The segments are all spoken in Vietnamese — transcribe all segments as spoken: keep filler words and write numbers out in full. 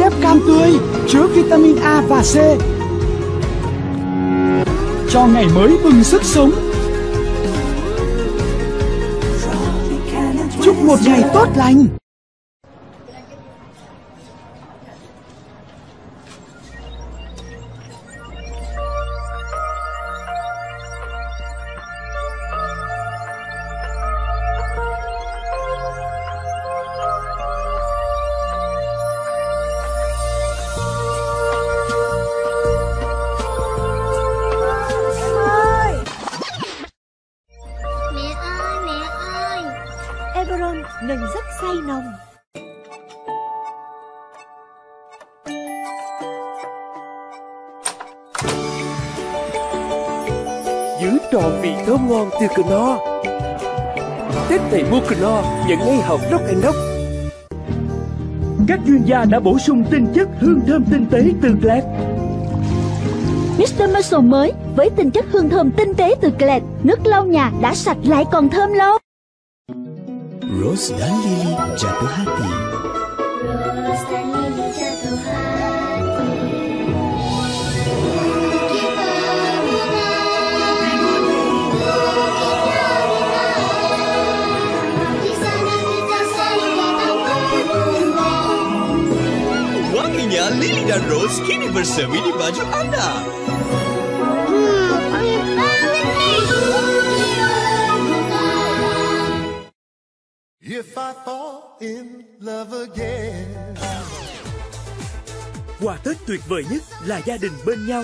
ép cam tươi chứa vitamin A và C, cho ngày mới bừng sức sống. Chúc một ngày tốt lành. Everon nâng rất say nồng. Giữ trọn vị thơm ngon từ Knorr. Tết này mua Knorr nhận ngay hộp Rock and Rock. Các chuyên gia đã bổ sung tinh chất hương thơm tinh tế từ Glad. mít tơ Muscle mới với tinh chất hương thơm tinh tế từ Glad, nước lau nhà đã sạch lại còn thơm lâu. Rose dan Lily jatuh hati. Rose dan Lily jatuh hati. Kita menang, di sana kita selalu datang berkunjung. Wanginya Lily dan Rose kini bersemi di baju Anda. Hmm, wangi banget nih. If I fall in love again. Quà Tết tuyệt vời nhất là gia đình bên nhau.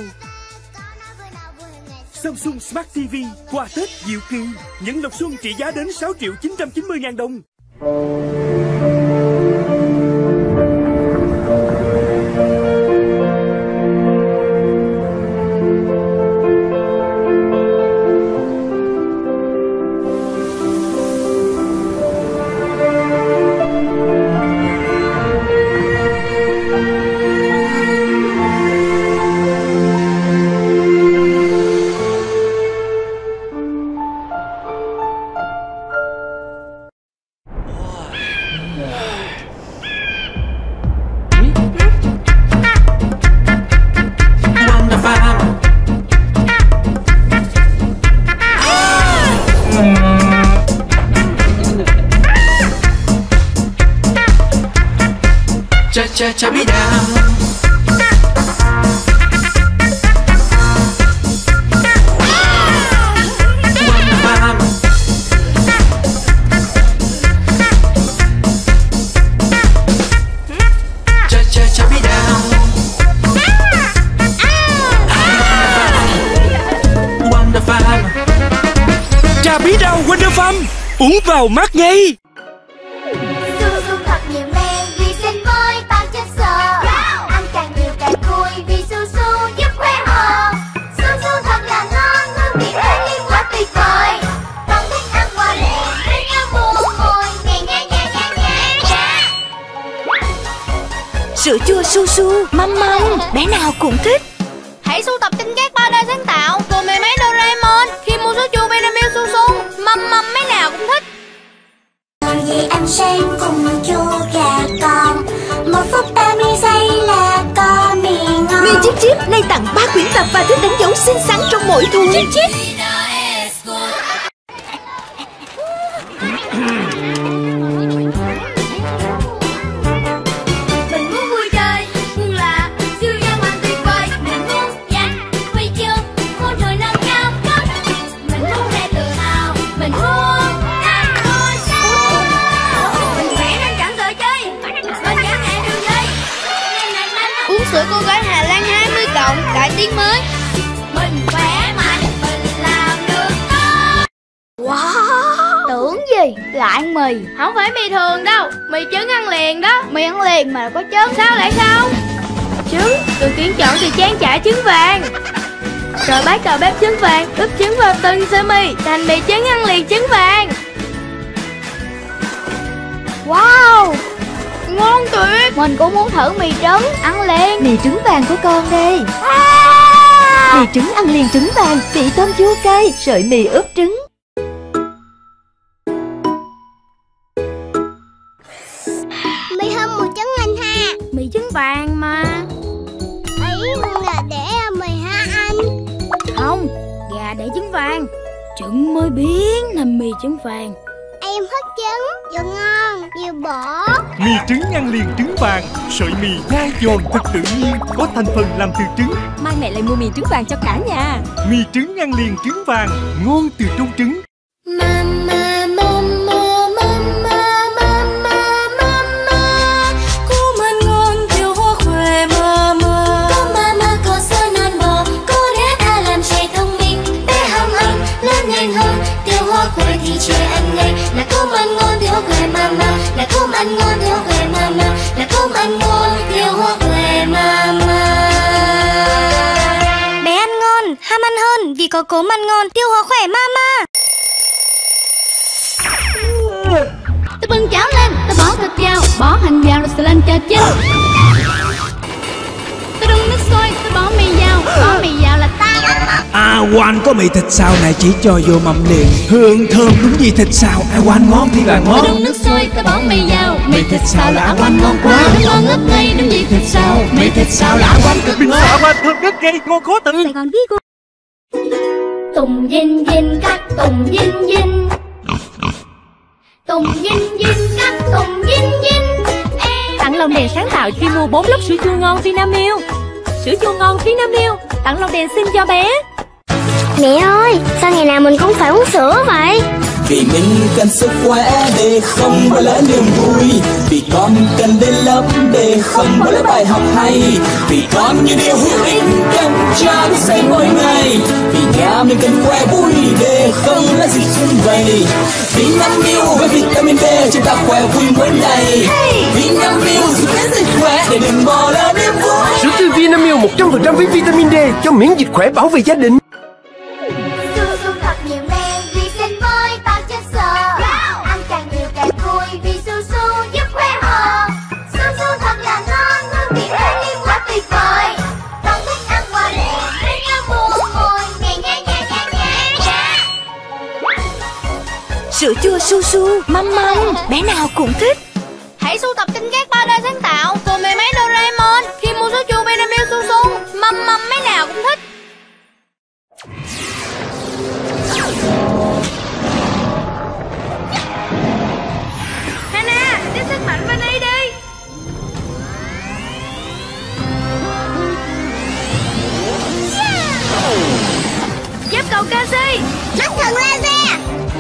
Samsung Smart ti vi quà Tết diệu kỳ, những lộc xuân trị giá đến sáu triệu chín trăm chín mươi ngàn đồng. Cha cha cha be down. Cha cha cha be down. Wonder Farm. Trà bí đao Wonder Farm, uống vào mát ngay. Su su thật nhiều men vi sinh với bao chất xơ. Ăn càng nhiều càng vui vì su su giúp khỏe hồn. Su su thật là ngon, hương vị thanh liên quá tuyệt vời. Con thích ăn qua liền với nhau buồn môi. Nhẹ nhẹ nhẹ nhẹ nhẹ. Sữa chua su su, măm măm, bé nào cũng thích. Hãy sưu tập tinh các ba d sáng tạo cùng mười mấy Doraemon. Khi mua sữa chua Vinamilk su su, măm măm mấy nào cũng thích. Gì ăn sen cùng chua gà con, một phút ba mươi giây là có mì ngon. Mi Chip Chip nay tặng ba quyển tập và thích đánh dấu xinh xắn trong mỗi thùng. Chip Chip. Mình muốn vui chơi, muốn là siêu nhân hoàn tuyệt vời. Mình muốn giành huy chương, muốn trời nâng cao cấp. Mình muốn để tự hào, mình muốn thành ngôi sao. Mình khỏe nên chẳng sợ chơi, mình chẳng ngại đường dây. Uống sữa cô gái Hà Lan hai mươi cộng, cải tiến mới. Mình khỏe mạnh, mình làm được tốt. Wow, tưởng gì là ăn mì. Không phải mì thường đâu, mì trứng ăn liền đó. Mì ăn liền mà có trứng, sao lại không? Trứng được tuyển chọn từ trang trại trứng vàng. Rồi bác đầu bếp trứng vàng ướp trứng vào từng sợi mì thành mì trứng ăn liền trứng vàng. Wow, ngon tuyệt. Mình cũng muốn thử mì trứng ăn liền. Mì trứng vàng của con đây. À! Mì trứng ăn liền trứng vàng, vị tôm chua cay, sợi mì ướp trứng. Mì hâm một trứng anh ha. Mì trứng vàng Trứng mới biến thành mì trứng vàng. Em thích trứng, vừa ngon, vừa bổ. Mì trứng ăn liền trứng vàng, sợi mì dai giòn thật tự nhiên, có thành phần làm từ trứng. Mai mẹ lại mua mì trứng vàng cho cả nhà. Mì trứng ăn liền trứng vàng, ngon từ trong trứng. Mama, mama, mama, mama, mama. Cốm ăn ngon, tiêu hóa khỏe mama. Có mama, có sữa non bò, cô đã ta làm trẻ thông minh. Bé hồng hồng, lớn nhanh hơn, tiêu hóa khỏe thì trẻ ăn ngay. Là cốm ăn ngon, tiêu hóa khỏe mama. Là cốm ăn ngon, tiêu hóa khỏe mama. Là cốm ăn ngon, tiêu hóa khỏe mama. Bé ăn ngon, ham ăn hơn vì có cốm ăn ngon, tiêu hóa khỏe mama. Tôi bưng cháo lên, tôi bỏ thịt vào, bỏ hành vào rồi xà lên cho chín. Tôi đun nước sôi, tôi bỏ mì vào, bỏ mì vào là tan. À Oan có mì thịt xào này chỉ cho vô mâm liền. Hương thơm đúng như thịt xào. À Oan ngon thì là ngon. Tôi đun nước sôi, tôi bỏ mì vào, mì thịt xào là À Oan ngon quá. Nó ngon ngất ngây đúng như thịt xào, mì thịt xào là À Oan cực Mình sợ Oan thơm rất gây ngon khó từ. Sài Gòn biết cô. Tùng dinh dinh cắt tùng dinh dinh. Tùng dinh dinh cắt tùng dinh dinh. Tặng lồng đèn sáng tạo khi mua bốn lốc sữa chua ngon Vinamilk. Sữa chua ngon Vinamilk, tặng lồng đèn xinh cho bé. Mẹ ơi, sao ngày nào mình cũng phải uống sữa vậy? Vì mình cần sức khỏe để không bỏ lỡ niềm vui. Vì con cần đến lớp để không bỏ lỡ bài học hay. Vì con như điều hữu ích cần cha biết xây mỗi ngày. Vì nhà mình cần khỏe vui để không lỡ gì xuân vầy. Vinamilk với vitamin D cho ta khỏe vui mỗi ngày. Vinamilk giúp đến dịch khỏe để đừng bỏ lỡ niềm vui. Sữa tươi Vinamilk một trăm phần trăm với vitamin D cho miễn dịch khỏe bảo vệ gia đình. Su su thật nhiều men vì sinh với bao chất xơ. Ăn càng nhiều càng vui vì su su giúp khỏe hò. Su su thật là ngon, hương vị thanh liêm quá tuyệt vời. Con thích ăn qua đèn, rất nhớ buồn ngồi nhẹ nhẹ nhẹ nhẹ nhẹ. Sữa chua su su, mâm mâm, bé nào cũng thích. Hãy sưu tập tinh các ba d sáng tạo cùng mười mấy Doraemon. Khi mua sữa chua Vinamilk su su, mâm mâm mấy nào cũng thích. Hana, tiếp sức mạnh bên đây đi. Giúp cầu canxi. Mắt thần laser.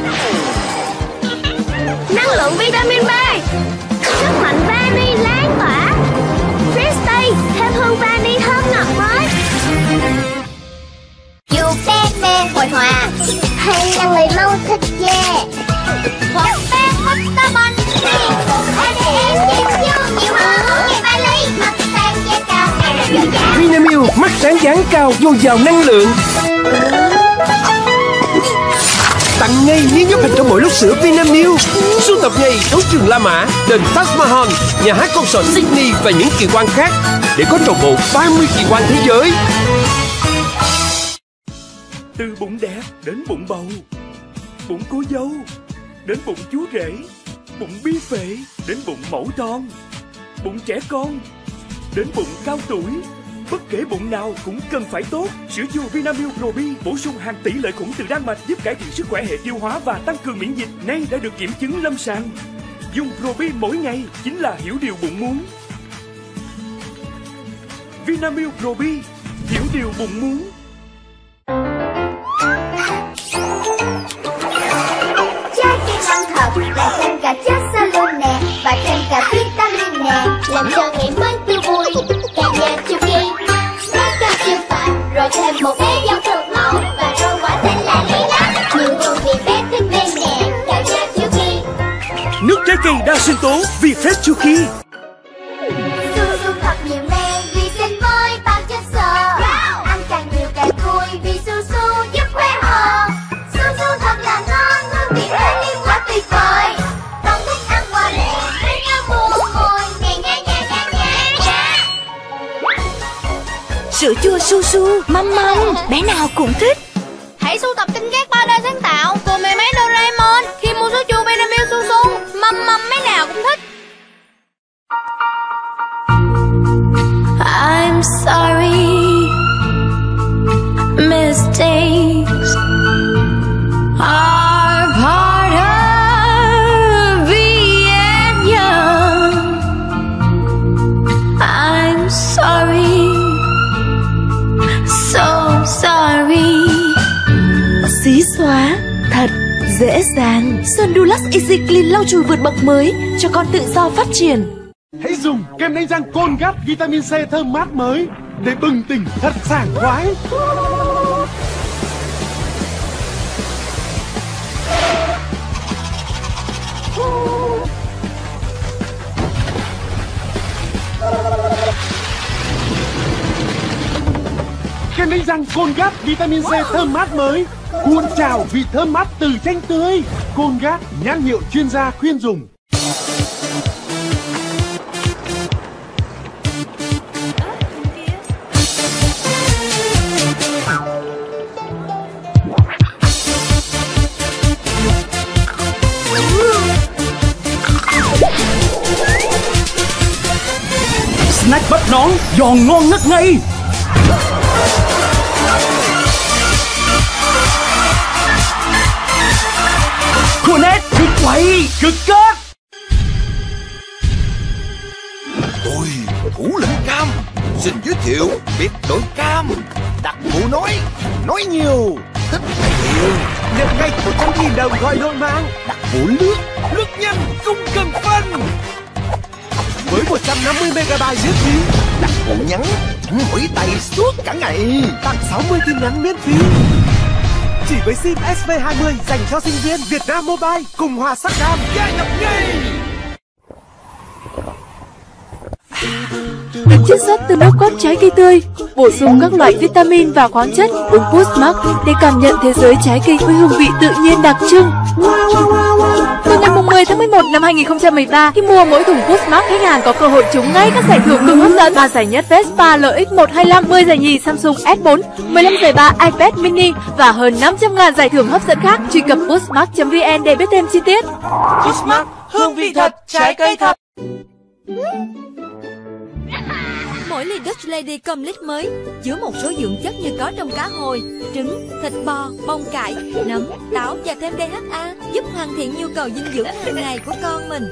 Năng lượng vitamin B. Sức mạnh vani lan tỏa. Freestay thêm hương vani thơm ngọt mới. Dù bé mê hội họa hay là người mau thích dê. Hoặc bé hút ta bánh a đê em chìm vô nhiều hơn ngày ba ly. Mắt sáng da cao ngày rất dồi dào. Vinamilk mắt sáng dáng cao dồi dào năng lượng. Tặng ngay miếng giúp hình trong mỗi lốc sữa Vinamilk. Sưu tập ngay đấu trường La Mã, đền Taj Mahal, nhà hát công sở Sydney và những kỳ quan khác để có trọn bộ ba mươi kỳ quan thế giới. Từ bụng đẹp đến bụng bầu, bụng cô dâu đến bụng chú rể, bụng bi phệ đến bụng mẫu con, bụng trẻ con đến bụng cao tuổi. Bất kể bụng nào cũng cần phải tốt. Sữa chua Vinamilk Probi bổ sung hàng tỷ lợi khuẩn từ Đan Mạch giúp cải thiện sức khỏe hệ tiêu hóa và tăng cường miễn dịch. Nay đã được kiểm chứng lâm sàng. Dùng Probi mỗi ngày chính là hiểu điều bụng muốn. Vinamilk Probi, hiểu điều bụng muốn. Trái cây ngon thật là thêm cả chất xơ luôn nè. Và thêm cả vitamin nè. Làm cho ngày mới tươi vui. Cả nhà chu kỳ nấu cơm siêu phàm. Rồi thêm một bé dâu thật ngon. Và rồi quả tên là lý lắm. Nhiều hương vị bé thích bên nè. Cả nhà chu kỳ. Nước trái cây đa sinh tố vì Fresh Chuki. Su su thật nhiều men vì sinh với bao chất xơ. Ăn càng nhiều càng vui vì su su giúp khỏe hò. Su su thật là ngon, hương vị thanh liêm quá tuyệt vời. Con thích ăn qua đèn, rất nhớ buồn ngồi nhẹ nhẹ nhẹ nhẹ nhẹ. Sữa chua su su, mâm mâm, bé nào cũng thích. Hãy sưu tập tinh các ba d sáng tạo cùng mười mấy Doraemon. Khi mua sữa chua Vinamilk su su, mâm mâm mấy nào cũng thích. I'm sorry, mistakes Dễ dàng, Sun Dulux Easy Clean lau chùi vượt bậc mới cho con tự do phát triển. Hãy dùng kem đánh răng Colgate Vitamin C thơm mát mới để bừng tỉnh thật sảng khoái. Kem đánh răng Colgate Vitamin C thơm mát mới cuốn trào vị thơm mát từ chanh tươi. Colgate, nhãn hiệu chuyên gia khuyên dùng. Snack bắp nón giòn ngon ngất ngây. Cornet cực quậy cực kết. Tôi thủ lĩnh cam xin giới thiệu biệt đội cam. Đặt bộ nói nói nhiều, thích nói nhiều. Nhận ngay một trăm nghìn đồng gọi luôn mang. Đặt bộ lướt lướt nhanh không cần phân. Với một trăm năm mươi mê ga bai miễn phí. Đặt bộ nhắn mỗi tay suốt cả ngày. Tặng sáu mươi tin nhắn miễn phí. Chỉ với sim ét vê hai mươi dành cho sinh viên Việt Nam Mobile cùng Hòa Sắc Cam. Gia nhập ngay. Được chiết xuất từ nước cốt trái cây tươi, bổ sung các loại vitamin và khoáng chất. Uống Boostmax để cảm nhận thế giới trái cây với hương vị tự nhiên đặc trưng. Từ ngày mười tháng mười một năm hai nghìn không trăm mười ba, khi mua mỗi thùng Boostmax, khách hàng có cơ hội trúng ngay các giải thưởng cực hấp dẫn: ba giải nhất Vespa lờ ích một hai lăm, mười giải nhì Samsung ét bốn, mười lăm giải ba iPad mini và hơn năm trăm ngàn giải thưởng hấp dẫn khác. Truy cập boostmax chấm vn để biết thêm chi tiết. Boostmax, hương vị thật, trái cây thật. Mỗi ly Dutch Lady Complete mới chứa một số dưỡng chất như có trong cá hồi, trứng, thịt bò, bông cải, nấm, táo và thêm đê hát a, giúp hoàn thiện nhu cầu dinh dưỡng hàng ngày của con mình.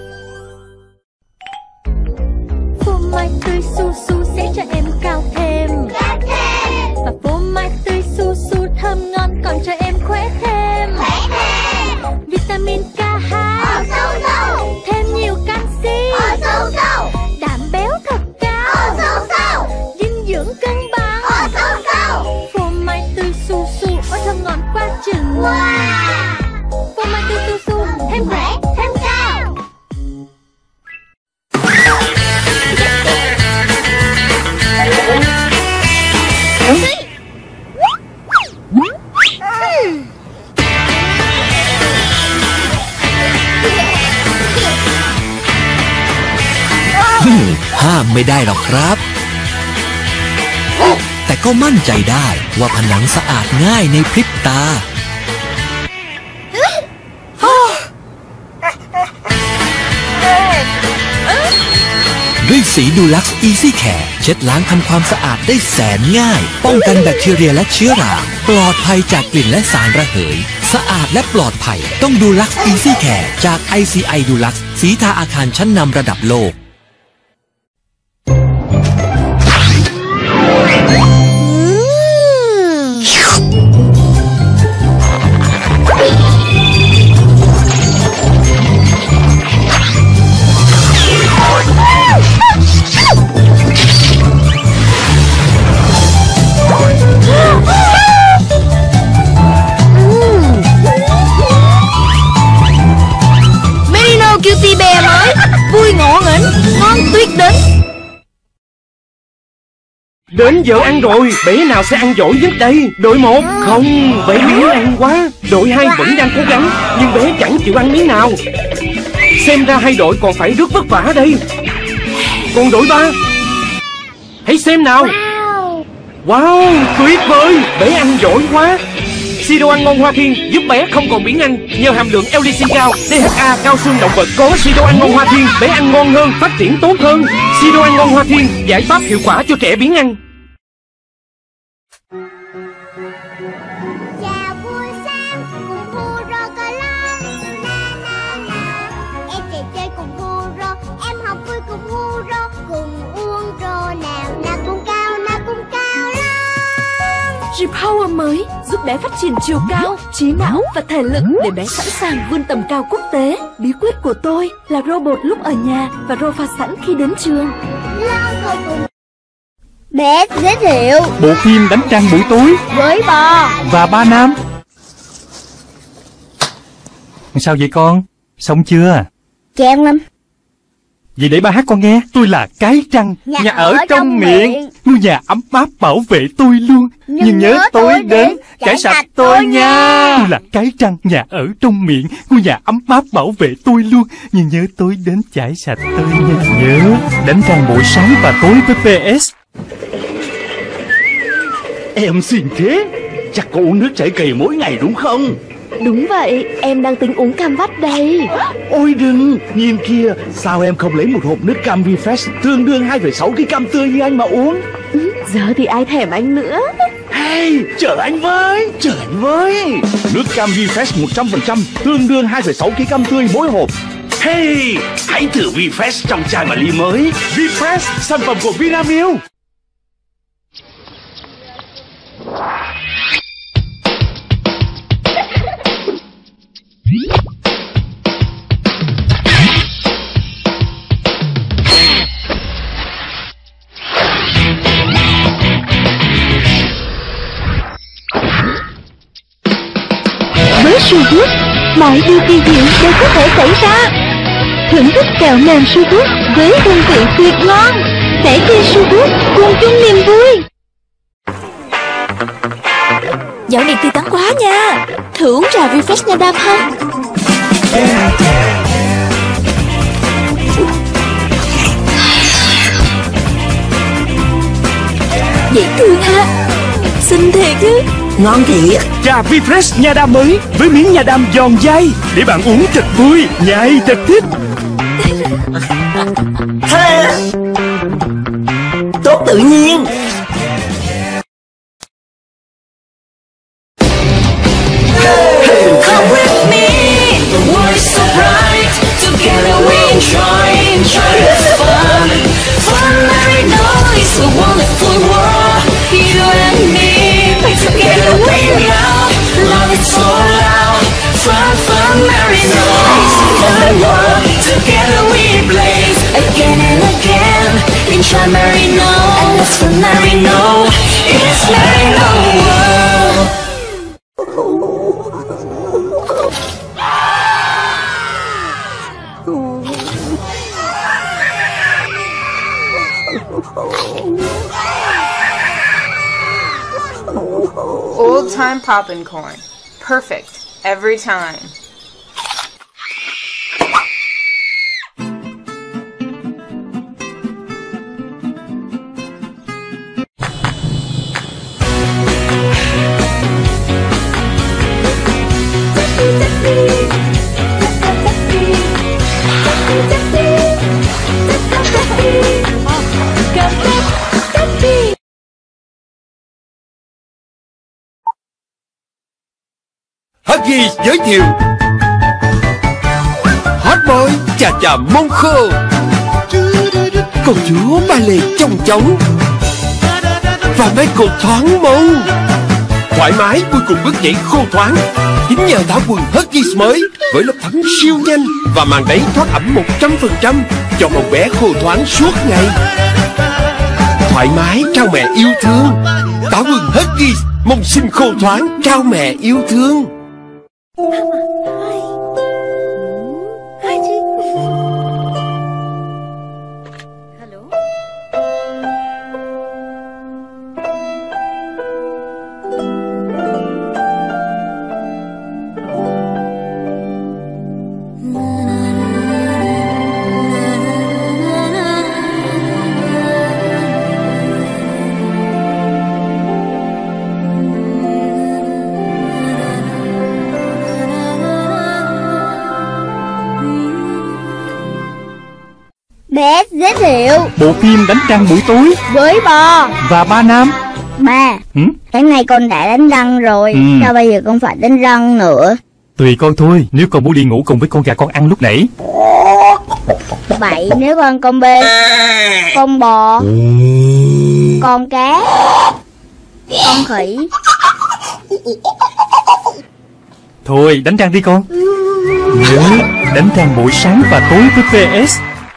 Phô mai tươi su su sẽ cho em cao thêm. Và phô mai tươi su su thơm ngon còn cho em khỏe thêm. Vitamin K hai, thêm nhiều canxi, đạm béo thật cao, dinh dưỡng cân bằng. Phô mai tươi su su, ôi thơm ngon quá chừng. Phô mai tươi su su, thêm khỏe, thêm cao. ห้ามไม่ได้หรอกครับแต่ก็มั่นใจได้ว่าผนังสะอาดง่ายในพริบตาด้วยสีดูลักซ์อีซี่แคร์เช็ดล้างทำความสะอาดได้แสนง่ายป้องกันแบคทีเรียและเชื้อราปลอดภัยจากกลิ่นและสารระเหยสะอาดและปลอดภัยต้องดูลักซ์อีซี่แคร์จาก ไอ ซี ไอ ดูลักซ์สีทาอาคารชั้นนำระดับโลก Cutie Bear mới vui ngộ nghĩnh, ngon tuyệt đỉnh. Đến giờ ăn rồi, bé nào sẽ ăn giỏi nhất đây? Đội một? Không, bé biếng ăn quá. Đội hai vẫn đang cố gắng, nhưng bé chẳng chịu ăn miếng nào. Xem ra hai đội còn phải rất vất vả đây. Còn đội ba? Hãy xem nào. Wow, tuyệt vời, bé ăn giỏi quá. Siro ăn ngon Hoa Thiên giúp bé không còn biếng ăn nhờ hàm lượng L-lysine cao, đê hát a, cao xương động vật. Có Siro ăn ngon Hoa Thiên, bé ăn ngon hơn, phát triển tốt hơn. Siro ăn ngon Hoa Thiên, giải pháp hiệu quả cho trẻ biếng ăn. Chào buổi sáng cùng Huro Cờ Lông. Na na na, em chạy chơi cùng Huro, em học vui cùng Huro, cùng uống rô nào. Na cùng cao, na cùng cao lắm. Power mới giúp bé phát triển chiều cao, trí não và thể lực để bé sẵn sàng vươn tầm cao quốc tế. Bí quyết của tôi là robot lúc ở nhà và rô pha sẵn khi đến trường. Bé giới thiệu bộ phim Đánh trăng buổi tối với bò và ba nam. Sao vậy con? Xong chưa? Chán lắm. Vậy để ba hát con nghe. Tôi là cái trăng, nhà, nhà ở, ở trong, trong miệng. miệng Ngôi nhà ấm áp bảo vệ tôi luôn. Nhưng, Nhưng nhớ tôi đến chải sạch tôi nha. Tôi là cái trăng, nhà ở trong miệng. Ngôi nhà ấm áp bảo vệ tôi luôn. Nhưng nhớ tôi đến chải sạch tôi nha. Nhớ đánh răng buổi sáng và tối với pê ét. Em xinh thế. Chắc có uống nước trái cây mỗi ngày đúng không? Đúng vậy, em đang tính uống cam vắt đây. Ôi đừng, nhìn kia. Sao em không lấy một hộp nước cam Refresh tương đương hai phẩy sáu ký cam tươi như anh mà uống? Ừ, giờ thì ai thèm anh nữa. Hey, chở anh với, chở anh với. Nước cam Refresh một trăm phần trăm tương đương hai phẩy sáu ký cam tươi mỗi hộp. Hey, hãy thử Refresh trong chai và ly mới. Refresh, sản phẩm của Vinamilk. Với Sugood, mọi điều kỳ diệu đều có thể xảy ra. Thưởng thức kẹo mềm Sugood với hương vị tuyệt ngon. Để chơi Sugood cùng chung niềm vui. Dạo này tươi tắn quá nha. Thử uống trà Refresh nha Đam không? Dễ thương ha. Xinh thiệt chứ. Ngon thiệt. Trà Refresh nha Đam mới với miếng nha đam giòn dai để bạn uống thật vui, nhai thật thích. Tốt tự nhiên. Come with me, the world is so bright. Together we enjoy, enjoy the fun. Fun, merry noise, a wonderful world. You and me, together we love. Love is so loud. Fun, fun, merry noise, fun world. Together we blaze again and again. Enjoy merry no, and that's fun, merry no. It's merry no world. Old time poppin' corn. Perfect. Every time. Huggies giới thiệu Hot Boy chà chà mông khô, công chúa ba lê chong chóng và Michael thoáng mông. Thoải mái vui cùng bước nhảy khô thoáng. Chính nhờ tháo quần Huggies mới với lớp thấm siêu nhanh và màn đáy thoát ẩm một trăm phần trăm cho con bé khô thoáng suốt ngày. Thoải mái trao mẹ yêu thương. Táo quần Huggies mông xinh khô thoáng trao mẹ yêu thương. Bé giới thiệu bộ phim Đánh trăng buổi tối với bò và ba nam. Ba, ừ? Cái này con đã đánh răng rồi, ừ. Sao bây giờ con phải đánh răng nữa? Tùy con thôi, nếu con muốn đi ngủ cùng với con gà con ăn lúc nãy. Vậy nếu con con bê, con bò, con cá, con khỉ, Thôi đánh răng đi con. Nhớ đánh răng buổi sáng và tối với pê ét.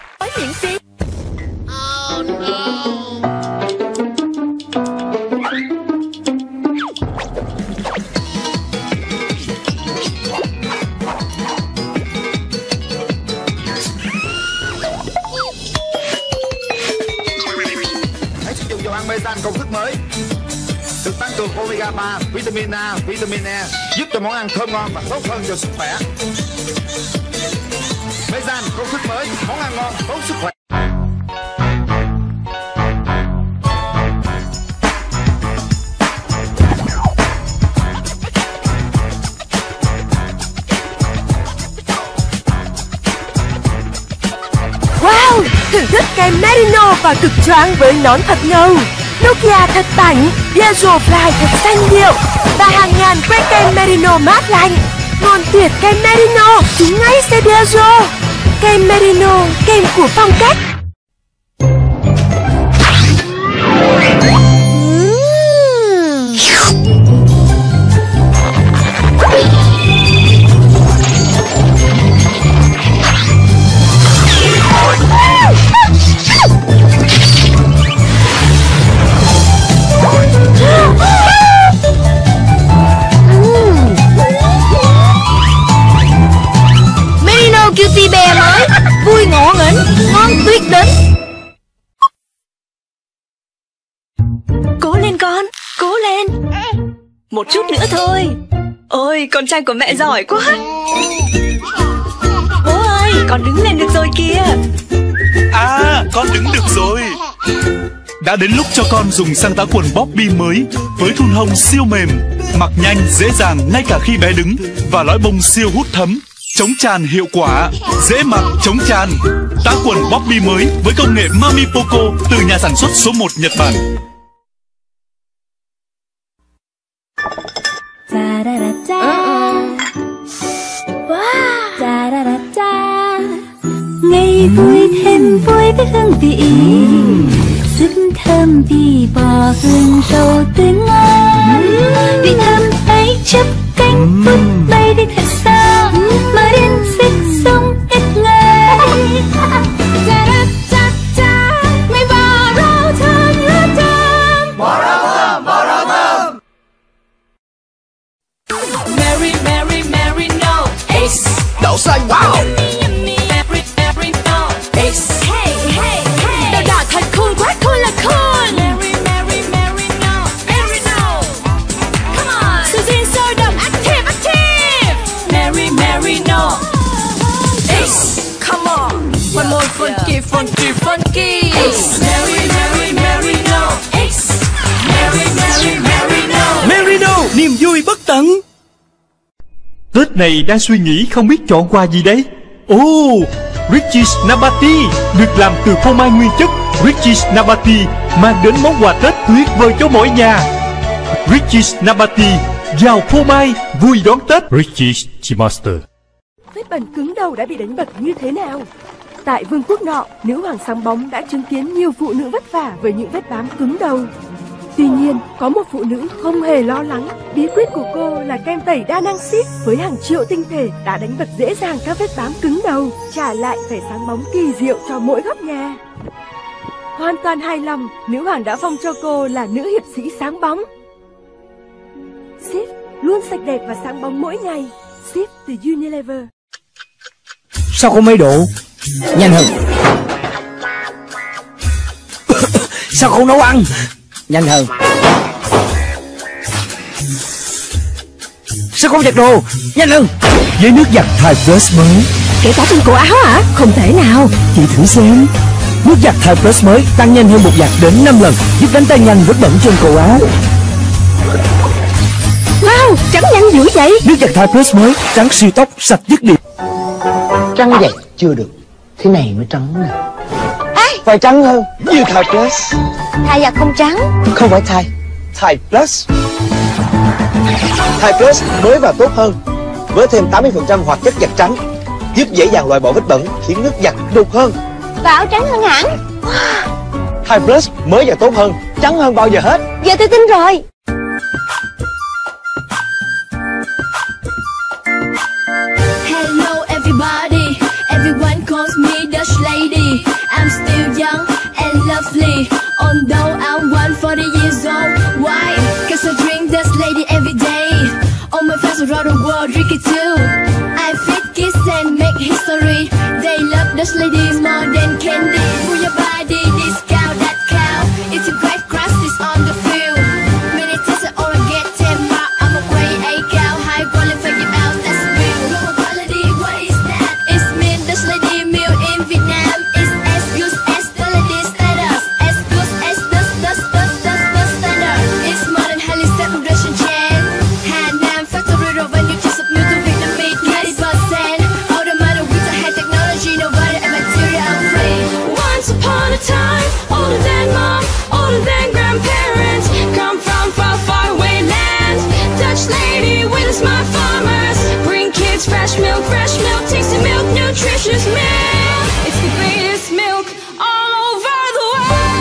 Hãy sử dụng dầu ăn Mesan công thức mới, được tăng cường omega ba, vitamin A, vitamin E, giúp cho món ăn thơm ngon và tốt hơn cho sức khỏe. Mesan công thức mới, món ăn ngon, tốt sức khỏe. Wow, thưởng thức kem Merino và cực choáng với nón thật ngầu, Nokia thật bảnh, Piaggio Fly thật xanh điệu và hàng ngàn que kem Merino mát lạnh. Ngon tuyệt kem Merino, chúng ngay xe Piaggio. Kem Merino, kem của phong cách. Merino Cutie Bear mới, vui ngộ nghĩnh, ngon tuyệt đỉnh. Cố lên con, cố lên. Một chút nữa thôi. Ôi, con trai của mẹ giỏi quá. Bố ơi, con đứng lên được rồi kìa. À, con đứng được rồi. Đã đến lúc cho con dùng xăng tá quần Bobby mới với thun hông siêu mềm, mặc nhanh dễ dàng ngay cả khi bé đứng, và lõi bông siêu hút thấm, chống tràn hiệu quả, dễ mặc chống tràn. Tá quần Bobby mới với công nghệ Mami Poco từ nhà sản xuất số một Nhật Bản. Ngày vui thêm vui với hương vị, giúp thơm vì bò hương sâu tươi ngon. Vị thơm ấy chấp cánh vút bay đi thật xa, mà đến sức sống ít ngày. Ngày bò rau thơm rất thơm, bò rau thơm, bò rau thơm. Mary, Mary, Mary, no Ace. Đậu xanh wow. Đậu đỏ thật cool quá, cool là cool. Mary, Mary, Mary, no Mary, no. Come on. Sự duyên sôi động, active, active. Mary, Mary, no Ace. Come on. One more funky, funky, funky. Ace. Mary, Mary, Mary, no Ace. Mary, Mary, Mary, no Merino, niềm vui bất tận. Tết này đang suy nghĩ không biết chọn quà gì đấy. Ồ, oh, Richeese Nabati được làm từ phô mai nguyên chất. Richeese Nabati mang đến món quà Tết tuyệt vời cho mỗi nhà. Richeese Nabati, giàu phô mai, vui đón Tết. Richeese Master. Vết bẩn cứng đầu đã bị đánh bật như thế nào? Tại vương quốc nọ, nữ hoàng sáng bóng đã chứng kiến nhiều phụ nữ vất vả với những vết bám cứng đầu. Tuy nhiên, có một phụ nữ không hề lo lắng. Bí quyết của cô là kem tẩy đa năng xít với hàng triệu tinh thể đã đánh bật dễ dàng các vết bám cứng đầu, trả lại vẻ sáng bóng kỳ diệu cho mỗi góc nhà. Hoàn toàn hài lòng, nữ hoàng đã phong cho cô là nữ hiệp sĩ sáng bóng. Xít luôn sạch đẹp và sáng bóng mỗi ngày. Xít từ Unilever. Sao không mấy độ? Nhanh hơn. Sao không nấu ăn? Nhanh hơn. Sao không giặt đồ? Nhanh hơn. Với nước giặt Tide Plus mới. Kể cả trên cổ áo hả? Không thể nào. Chị thử xem. Nước giặt Tide Plus mới tăng nhanh hơn một giặt đến năm lần, giúp đánh tay nhanh vết bẩn trên cổ áo. Wow, trắng nhanh dữ vậy. Nước giặt Tide Plus mới trắng siêu tốc, sạch dứt điểm. Trắng vậy chưa được, thế này mới trắng nè. Phải trắng hơn, như Tide Plus. Thai giặt không trắng. Không phải Tide, Tide Plus. Tide Plus mới và tốt hơn, với thêm tám mươi phần trăm hoạt chất giặt trắng, giúp dễ dàng loại bỏ vết bẩn, khiến nước giặt đục hơn. Và áo trắng hơn hẳn. Tide Plus mới và tốt hơn, trắng hơn bao giờ hết. Giờ tôi tin rồi. your body. Everyone calls me Dutch lady. I'm still young and lovely, although I'm one forty years old. Why? Cause I drink Dutch lady every day. All my friends around the world drink it too. I feed kids and make history. They love Dutch ladies more than candy. For your body, this cow, that cow. It's a great crisis on the field. Many tests are all get ten mark. I'm a grade A cow, high quality for you out. That's real. Low quality, what is that? It's me, Dutch lady meal in Vietnam. It's as good as the lady status. As good as the the the the the standard. It's modern, highly separation chain. Hà Nam factory rồi when you just submit to Vietnamese ninety percent. All the matter with the high technology, nobody and material free. Once upon a time, older than mom, older than grandparents, come from far, far away lands. Dutch lady with a smart farmers, bring kids fresh milk, fresh milk, tasty milk, nutritious milk. It's the greatest milk all over the world.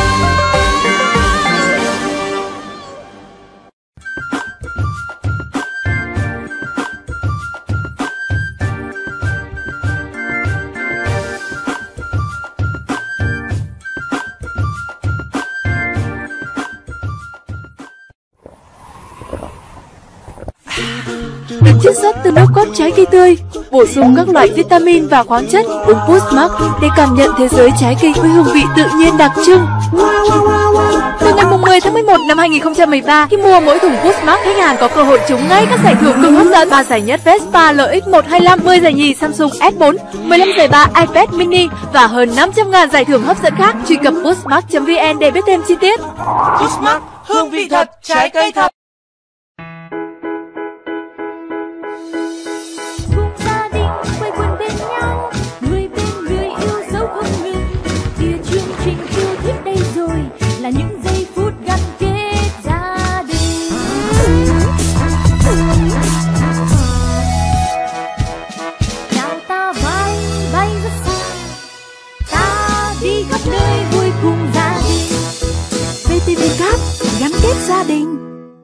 Được chiết xuất từ nước cốt trái cây tươi, bổ sung các loại vitamin và khoáng chất. Uống Boost Max để cảm nhận thế giới trái cây với hương vị tự nhiên đặc trưng. Từ ngày mười tháng mười một năm hai nghìn không trăm mười ba, khi mua mỗi thùng Boost Max, khách hàng có cơ hội trúng ngay các giải thưởng cực hấp dẫn: ba giải nhất Vespa L X một hai lăm, mười giải nhì Samsung S bốn, mười lăm giải ba iPad mini và hơn năm trăm ngàn giải thưởng hấp dẫn khác. Truy cập boostmax chấm vn để biết thêm chi tiết. Boost Max, hương vị thật, trái cây thật. Gia đình quây quần bên nhau, người bên người yêu dấu không ngừng. Kia chương trình yêu thích đây rồi, là những giây phút gắn kết gia đình. Nào ta bay bay rất xa, ta đi khắp nơi vui cùng gia đình. vê tê vê Cup gắn kết gia đình.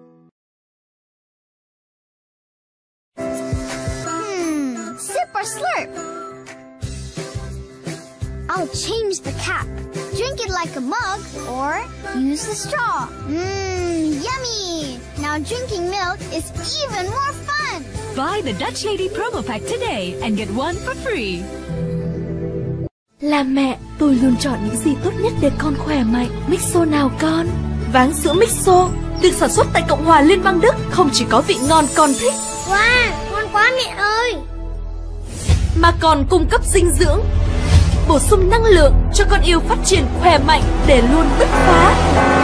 Super slurp. I'll change the cap. Drink it like a mug or use the straw. Mmm, yummy. Now drinking milk is even more fun. Buy the Dutch Lady promo pack today and get one for free. Là mẹ, tôi luôn chọn những gì tốt nhất để con khỏe mạnh. Mixo nào con? Váng sữa Mixo được sản xuất tại Cộng hòa Liên bang Đức, không chỉ có vị ngon con thích. Wow, ngon quá mẹ ơi. Mà còn cung cấp dinh dưỡng, bổ sung năng lượng cho con yêu phát triển khỏe mạnh để luôn bứt phá.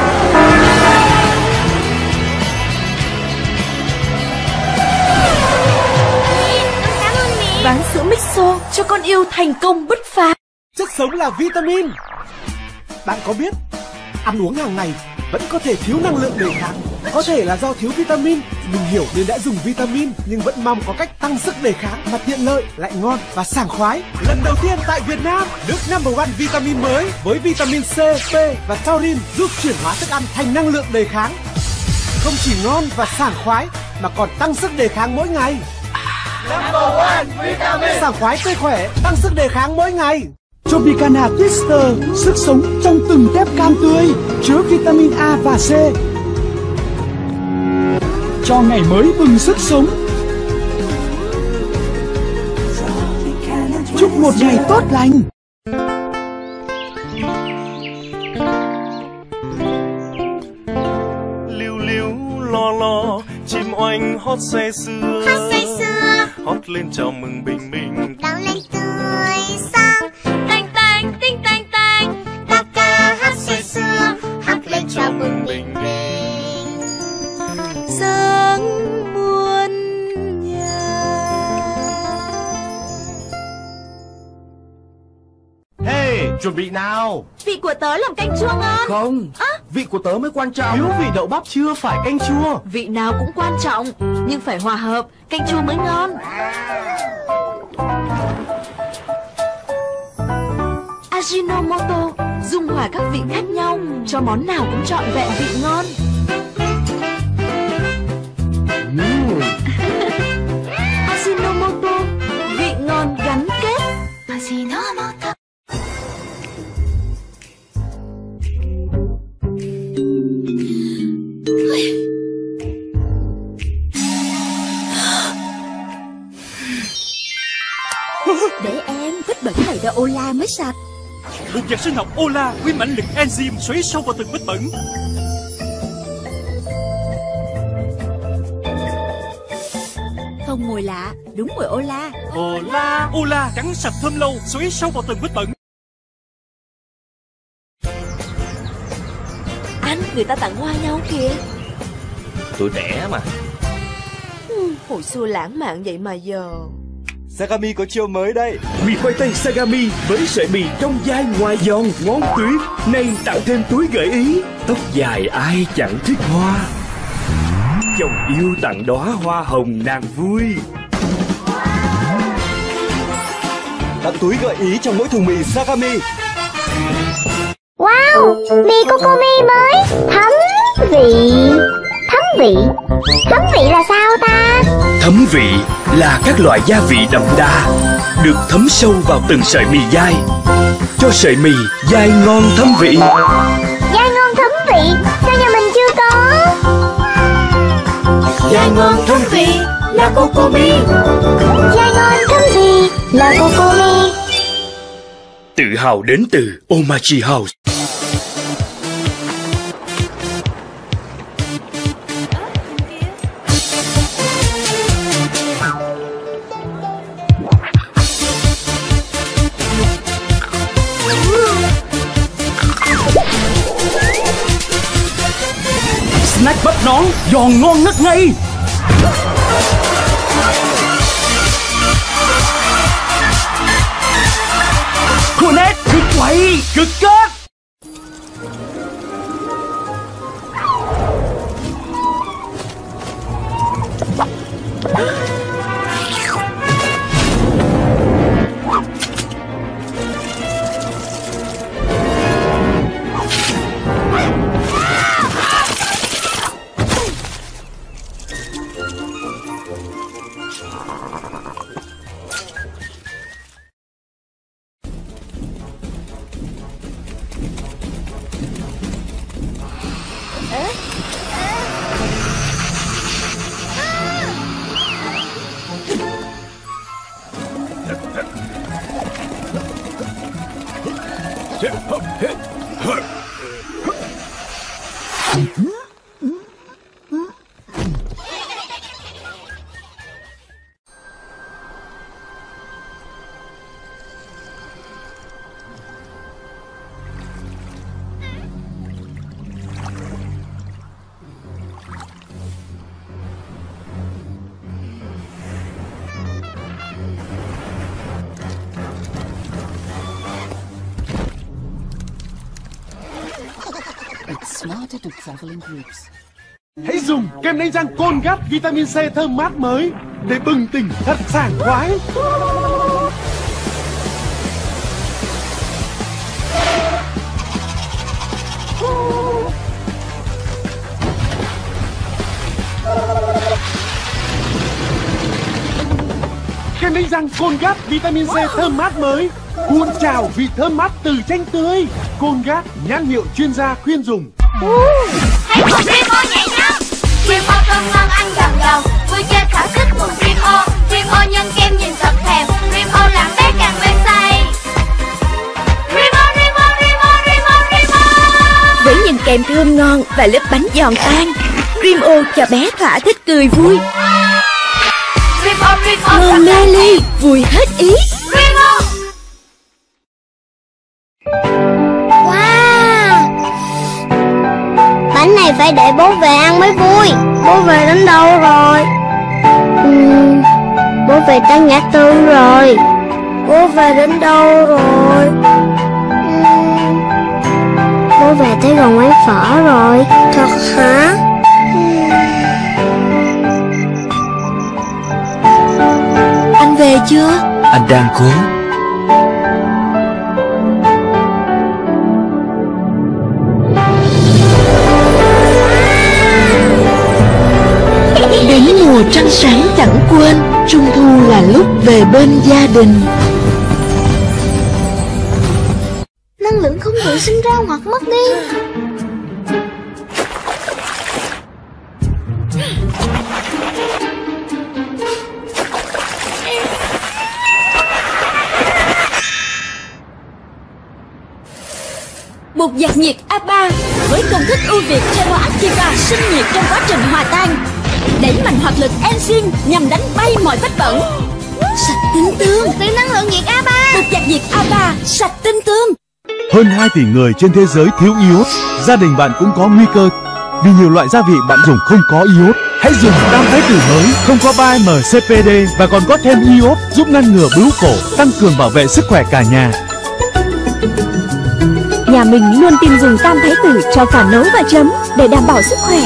Cảm ơn mẹ. Váng sữa Mixo cho con yêu thành công bứt phá. Chất sống là vitamin. Bạn có biết ăn uống hàng ngày vẫn có thể thiếu năng lượng đề kháng. Có thể là do thiếu vitamin. Mình hiểu nên đã dùng vitamin, nhưng vẫn mong có cách tăng sức đề kháng mà tiện lợi, lại ngon và sảng khoái. Lần đầu tiên tại Việt Nam, nước number one vitamin mới với vitamin C, P và taurin giúp chuyển hóa thức ăn thành năng lượng đề kháng. Không chỉ ngon và sảng khoái mà còn tăng sức đề kháng mỗi ngày. Number one vitamin. Sảng khoái tươi khỏe, tăng sức đề kháng mỗi ngày. Tropicana Twister, sức sống trong từng tép cam tươi, chứa vitamin A và C, cho ngày mới bừng sức sống. Chúc một ngày tốt lành. Liu liu lo lo, chim oanh hót say sưa, hót say sưa, hót lên chào mừng bình minh, đón lên tươi sáng. Tang tang, tinh tang tang, ta ca hát say sưa, hát lên chào mừng bình minh. Sáng muôn nhà. Hey, chuẩn bị nào. Vị của tớ làm canh chua ngon. Không, à? Vị của tớ mới quan trọng. Thiếu vị đậu bắp chưa phải canh chua. Vị nào cũng quan trọng, nhưng phải hòa hợp, canh chua mới ngon. Ajinomoto dung hòa các vị khác nhau, cho món nào cũng trọn vẹn vị ngon. Ajinomoto, vị ngon Để em, vết bẩn này do Ola mới sạch. Bột giặt sinh học Ola với mãnh lực enzyme xoáy sâu vào từng vết bẩn. Không mùi lạ, đúng mùi Ola. Ola, Ola trắng sạch thơm lâu, xoáy sâu vào từng vết bẩn. Anh, người ta tặng hoa nhau kìa. Tuổi trẻ mà. Ừ, hồi xưa lãng mạn vậy mà giờ. Sagami có chiêu mới đây. Mì khoai tây Sagami với sợi mì trong dai ngoài giòn, ngon tuyệt. Này tặng thêm túi gợi ý. Tóc dài ai chẳng thích hoa. Chồng yêu tặng đóa hoa hồng nàng vui. Tặng túi gợi ý trong mỗi thùng mì Sagami. Wow, mì Cocomi mới thấm vị. Thấm vị? Thấm vị là sao ta? Thấm vị là các loại gia vị đậm đà được thấm sâu vào từng sợi mì dai, cho sợi mì dai ngon thấm vị. Dai ngon thấm vị? Sao nhà mình chưa có? Dai ngon thấm vị là Cocomi. Dai ngon thấm vị là Cocomi. Tự hào đến từ Omachi House. Snack bắp nón giòn ngon ngất ngây. Cornet cực quậy cực kết. Hãy dùng kem đánh răng Colgate vitamin C thơm mát mới để bừng tỉnh thật sảng khoái. Kem đánh răng Colgate vitamin C thơm mát mới cuộn trào vị thơm mát từ chanh tươi. Colgate nhãn hiệu chuyên gia khuyên dùng. Hãy cùng Rimo nhảy nhót. Rimo thơm ngon ăn giòn giòn, vui chơi thỏa thích cùng Rimo. Rimo nhân kem nhìn thật thèm, Rimo làm bé càng lên say. Rimo, Rimo, Rimo, Rimo, Rimo. Với nhân kem thơm ngon và lớp bánh giòn tan, Rimo cho bé thỏa thích cười vui. Rimo, Rimo, ngon mê ly, vui hết ý. Rimo. Bánh này phải để bố về ăn mới vui. Bố về đến đâu rồi? uhm, Bố về tới ngã tư rồi. Bố về đến đâu rồi? uhm, Bố về tới gần quán phở rồi. Thật hả? uhm. Anh về chưa? Anh đang cố. Đến mùa trăng sáng chẳng quên, Trung thu là lúc về bên gia đình. tự sinh ra hoặc mất đi. Bột giặt nhiệt a ba với công thức ưu việt Terroactiva sinh nhiệt trong quá trình hòa tan, đẩy mạnh hoạt lực enzyme nhằm đánh bay mọi vết bẩn. Sạch tinh tương từ năng lượng nhiệt a ba. Bột giặt nhiệt a ba sạch tinh tương. Hơn hai tỷ người trên thế giới thiếu iốt. Gia đình bạn cũng có nguy cơ vì nhiều loại gia vị bạn dùng không có iốt. Hãy dùng Tam Thái Tử mới, không có ba em xê pê đê và còn có thêm iốt giúp ngăn ngừa bướu cổ, tăng cường bảo vệ sức khỏe cả nhà. Nhà mình luôn tin dùng Tam Thái Tử cho cả nấu và chấm để đảm bảo sức khỏe.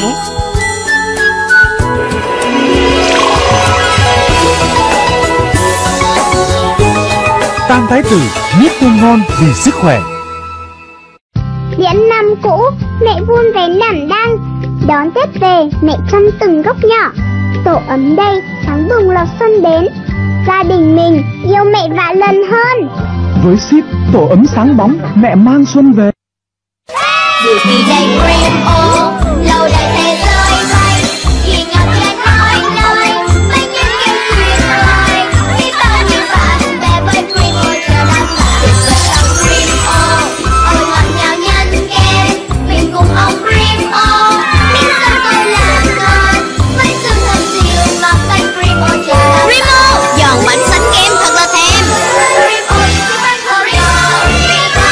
Tam Thái Tử, nước tương ngon vì sức khỏe. Những năm cũ, mẹ vun vén đảm đang. Đón Tết về, mẹ chăm từng gốc nhỏ. Tổ ấm đây, sáng bừng lộc xuân đến. Gia đình mình yêu mẹ vạn lần hơn. Với ship tổ ấm sáng bóng, mẹ mang xuân về. Vì đây Grimo, lâu đời thế giới bay. Khi ngọc lên mọi nơi, với những yêu tuyệt vời. Biết bao nhiêu bạn bè với Grimo chờ đón bạn. Tuyệt vời trong Grimo, ôi ngọt ngào nhân kem. Mình cùng ông Grimo, biết sao tôi làm ngon. Với sự thật dịu mặc tay Grimo chờ đón. Grimo, giòn bánh bánh kem thật là thèm. Grimo, chiếc bánh Oreo, Grimo.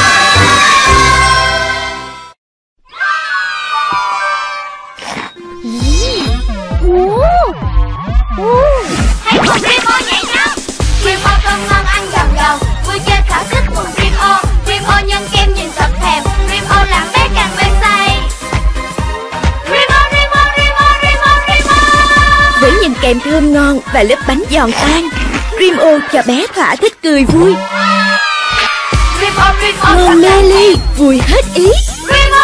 Hãy cùng Grimo nhảy nhót. Grimo cơm ngon ăn giòn giòn, vui chơi thỏa thích cùng Grimo. Grimo nhân kem nhìn thật thèm, Grimo làm bé càng mê say. Grimo, Grimo, Grimo, Grimo, Grimo. Với nhân kem thơm ngon và lớp bánh giòn tan, Grimo cho bé thỏa thích cười vui. Grimo, Grimo, Ngon mê ly, vui hết ý. Grimo.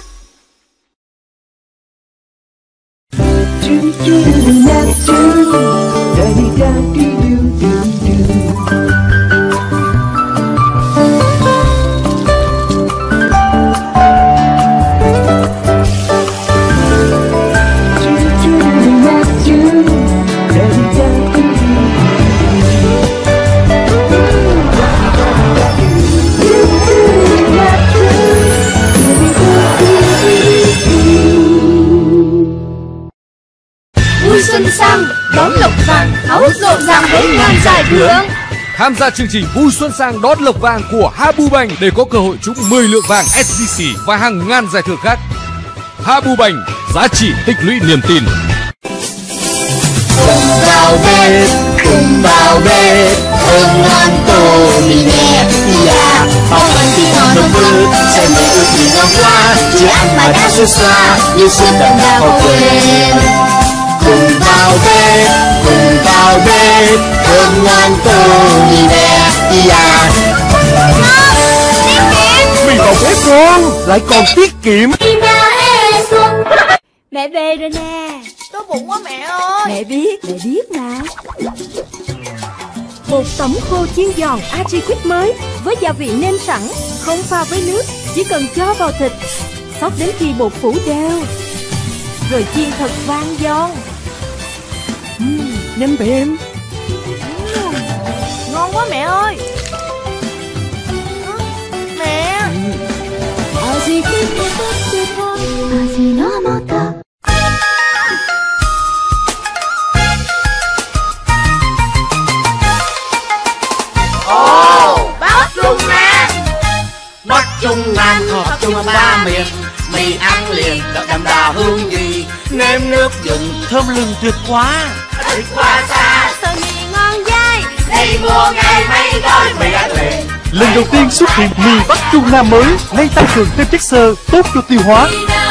Xuân sang đón lộc vàng, háo hức rộn ràng với ngàn giải thưởng. Tham gia chương trình vui xuân sang đón lộc vàng của Habu Bank để có cơ hội trúng mười lượng vàng ét giê xê và hàng ngàn giải thưởng khác. Habu Bank, giá trị tích lũy niềm tin. Cùng vào bếp, cùng vào bếp, thơm ngon tô mì nè, dạ. Bọc bánh thì ngon hơn bự, xem mẹ ước thì ngon quá, chỉ ăn mà đã xua xoa, như xuân đậm đà khó quên. Cùng vào bếp, cùng vào bếp, thơm ngon tô mì nè, dạ. Mì vào bếp ngon, lại còn tiết kiệm. Mẹ về rồi nè. Đói bụng quá mẹ ơi. Mẹ biết, mẹ biết mà. Bột tẩm khô chiên giòn Atriquid mới với gia vị nêm sẵn, không pha với nước, chỉ cần cho vào thịt, xóc đến khi bột phủ đều, rồi chiên thật vang giòn. uhm, Nhanh vậy em. uhm, Ngon quá mẹ ơi. Mẹ. Ồ, Bắc Trung Nam. Bắc Trung Nam hợp chung ba miền, mì ăn liền đậm đậm đà hương vị, nêm nước dùng thơm lừng tuyệt quá. Tuyệt quá xa, sợi mì ngon dai, đi mua ngay mấy gói mì ăn liền. Lần đầu tiên xuất hiện mì Bắc Trung Nam mới, nay tăng cường thêm chất xơ, tốt cho tiêu hóa.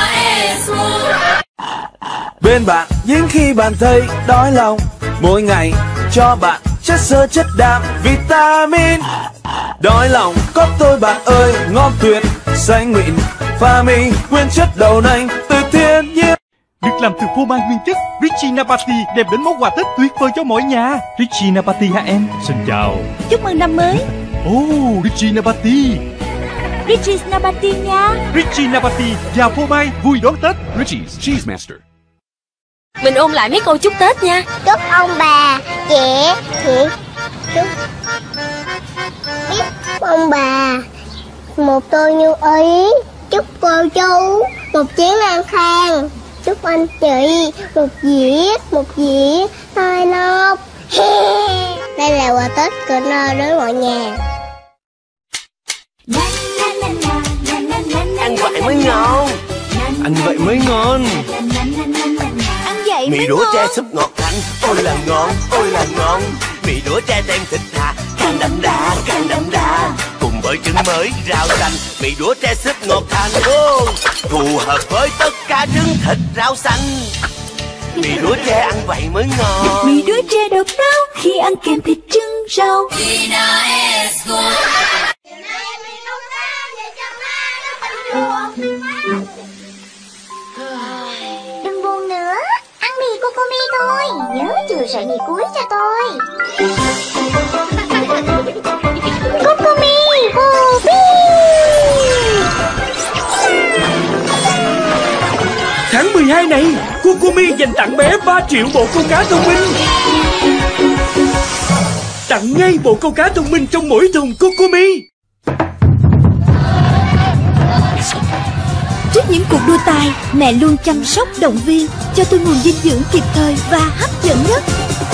Bên bạn những khi bạn thấy đói lòng, mỗi ngày cho bạn chất xơ chất đạm vitamin. Đói lòng có tôi bạn ơi, ngon tuyệt, xanh mịn, pha mì nguyên chất đậu nành từ thiên nhiên. Được làm từ phô mai nguyên chất, Richie Napati đem đến món quà Tết tuyệt vời cho mỗi nhà. Richie Napati hả em? Xin chào. Chúc mừng năm mới. Oh, Richie Napati. Richie's Nabati nha. Richie Nabati và phô mai vui đón Tết. Richie's Cheese Master. Mình ôn lại mấy câu chúc Tết nha. Chúc ông bà, chị, chị, chúc chúc ông bà một tô như ý, chúc cô chú một chén ăn khang, chúc anh chị một dĩa, một dĩa hai nốt. Đây là quà Tết của nó đối mọi nhà. Ăn vậy mới ngon. Ăn vậy mới ngon. Ăn vậy Mì mới đũa ngon. tre súp ngọt thanh, ôi là ngon, ôi là ngon. Mì đũa tre tem thịt thà, càng đậm đà, càng đậm đà. Cùng với trứng mới, rau xanh, mì đũa tre súp ngọt thanh, ô, phù hợp với tất cả trứng thịt rau xanh. Mì đũa tre ăn vậy mới ngon. Mì đũa tre độc đáo khi ăn kèm thịt trứng rau. Đừng buồn nữa, ăn mì Cocomi thôi. Nhớ chừa sợi mì cuối cho tôi. Cocomi, Cocomi. Tháng mười hai này, Cocomi dành tặng bé ba triệu bộ câu cá thông minh. Tặng ngay bộ câu cá thông minh trong mỗi thùng Cocomi. Trước những cuộc đua tài, mẹ luôn chăm sóc động viên cho tôi nguồn dinh dưỡng kịp thời và hấp dẫn nhất.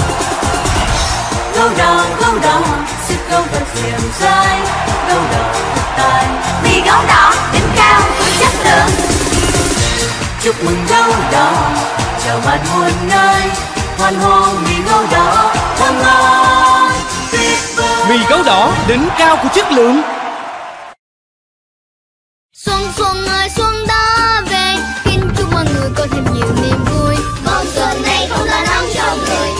Gấu đỏ, gấu đỏ, sức gấu thật dẻo dai. Gấu đỏ thật tài, mì gấu đỏ đỉnh cao của chất lượng. Chúc mừng gấu đỏ, chào bạn muôn nơi. Hoan hô mì gấu đỏ, thơm ngon tuyệt vời. Mì gấu đỏ đỉnh cao của chất lượng. Xuân xuân ơi xuân đã về, kính chúc mọi người có thêm nhiều niềm vui. Con xuân này không lo lắng cho người.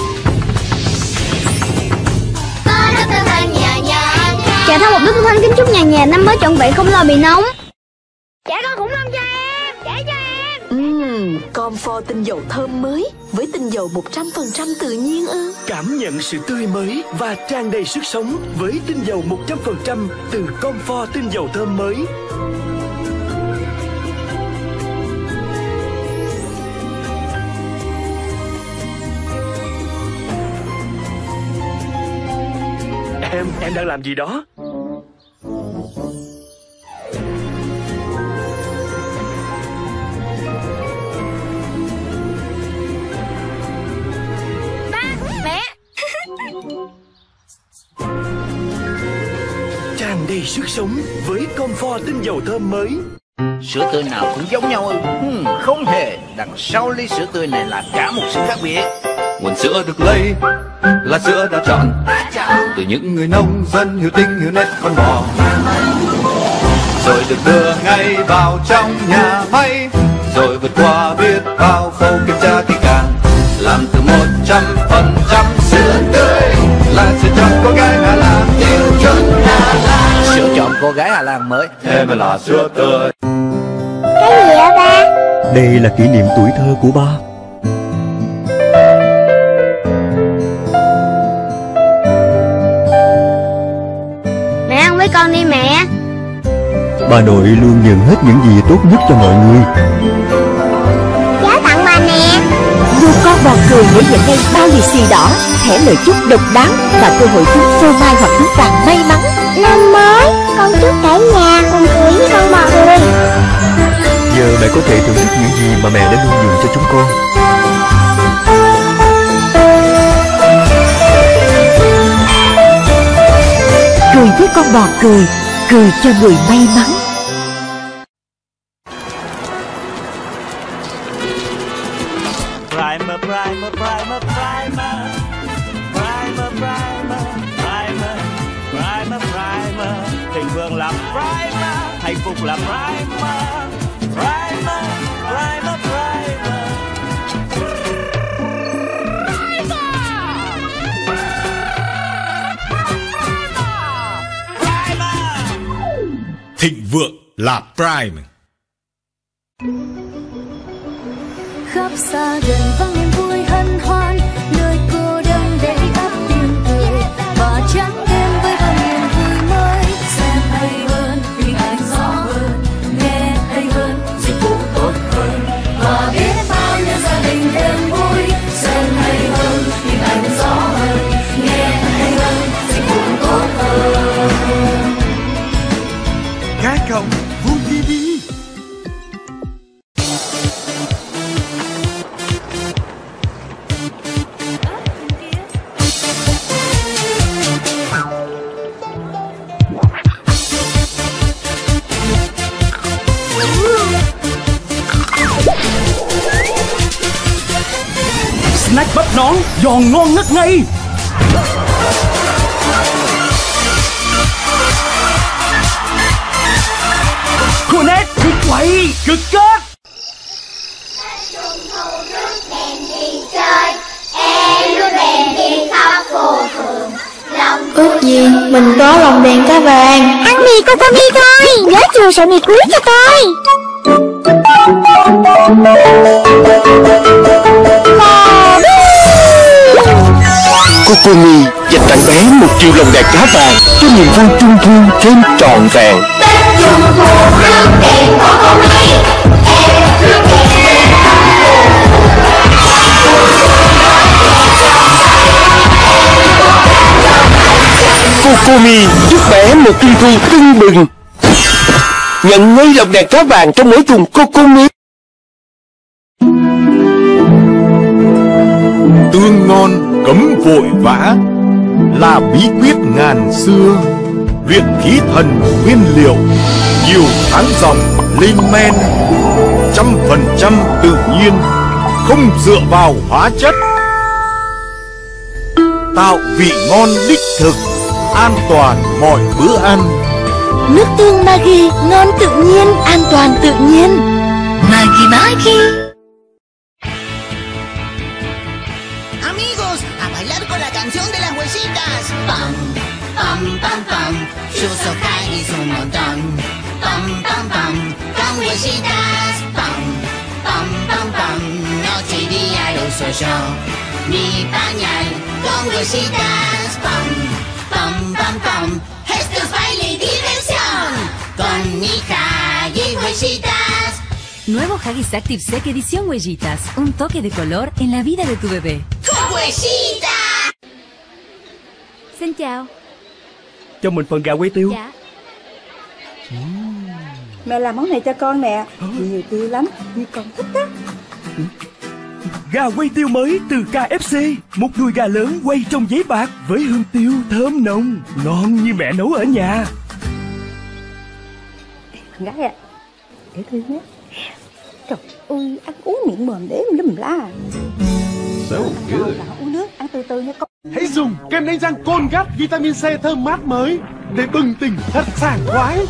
Có đất thân thân nhà nhà an khang. Chào thân một đức thân kính chúc nhà nhà năm mới trọn vẹn không lo bị nóng. Trả con khủng long cho em, trả cho em. Uhm, Comfort tinh dầu thơm mới với tinh dầu một trăm phần trăm tự nhiên ư. Cảm nhận sự tươi mới và tràn đầy sức sống với tinh dầu một trăm phần trăm từ Comfort tinh dầu thơm mới. Em, em đang làm gì đó? Ba, mẹ. Tràn đầy sức sống với Comfort tinh dầu thơm mới. Sữa tươi nào cũng giống nhau ư? Hmm, không hề. Đằng sau ly sữa tươi này là cả một sự khác biệt. Nguồn sữa được lấy là sữa đã chọn từ những người nông dân hiểu tính hiểu nét con bò, rồi được đưa ngay vào trong nhà máy, rồi vượt qua biết bao khâu kiểm tra kỹ càng, làm từ một trăm phần trăm sữa tươi, là sữa chọn cô gái Hà Lan yêu chuẩn Hà Lan. Sữa chọn cô gái Hà Lan mới, thế mà là sữa tươi. Cái gì hả ba? Đây là kỷ niệm tuổi thơ của ba. Mẹ ăn với con đi mẹ. Bà nội luôn nhận hết những gì tốt nhất cho mọi người. Cháu tặng bà nè. Mua con bò cười để nhận ngay bao lì xì đỏ, thẻ lời chúc độc đáo và cơ hội trúng phô mai hoặc túi vàng may mắn. Năm mới, con chúc cả nhà cùng cười với con bò cười. Giờ mẹ có thể thưởng thức những gì mà mẹ đã luôn nhường cho chúng con. Cười với con bò cười, cười cho người may mắn. Primer, primer, primer, primer, primer, primer, primer, primer, primer. Thịnh vượng là primer, hạnh phúc là primer, primer, primer, primer. Thịnh vượng là Prime. Khắp xa gần vang niềm vui hân hoan, nơi cô đơn để ấp tiếng cười và trắng đêm với bao niềm vui mới. Xem hay hơn hình ảnh gió nón giòn ngon ngất ngây. Cornet cực quậy, cực kết. Ước gì mình có lồng đèn cá vàng. Ăn mì Cocomi thôi. Nhớ chừa sợi mì cuối cho tôi. Cocomi dành tặng bé một triệu lồng đèn cá vàng cho niềm vui trung thu thêm trọn vẹn. Cocomi giúp bé một trung thu tưng bừng. Nhận ngay lồng đèn cá vàng trong mỗi thùng Cocomi. Tương ngon cấm vội vã là bí quyết ngàn xưa. Luyện khí thần nguyên liệu, nhiều tháng dòng lên men, trăm phần trăm tự nhiên, không dựa vào hóa chất. Tạo vị ngon đích thực, an toàn mọi bữa ăn. Nước tương Maggi ngon tự nhiên, an toàn tự nhiên. Maggi Maggi. Amigos, a bailar con la canción de las huesitas. Pam, pam, pam, pam. Shusokai hizo un montón. Pam, pam, pam. Con huesitas. Pam, pam, pam, pam. Noche y día lo uso yo. Mi pañal con huesitas. Pam, pam, pam, pam. Esto es baile y diversión. Con mi hija y huesitas. Nuevo Huggies Active Sec edición Huellitas. Un toque de color en la vida de tu bebé. ¡Con huellita! Xin chào. Cho mình phần gà quay tiêu. Dạ. Mẹ làm món này cho con nè. Nhiều tiêu lắm, nhưng con thích á. Gà quay tiêu mới từ ca ép xê. Một nồi gà lớn quay trong giấy bạc với hương tiêu thơm nồng, ngon như mẹ nấu ở nhà. Con gái ạ, để Thư nhé. Trời ơi, ăn uống miệng mồm để lum la. So good. Uống nước, ăn từ từ nha con. Hãy dùng kem đánh răng Colgate vitamin C thơm mát mới để bừng tỉnh thật sảng khoái.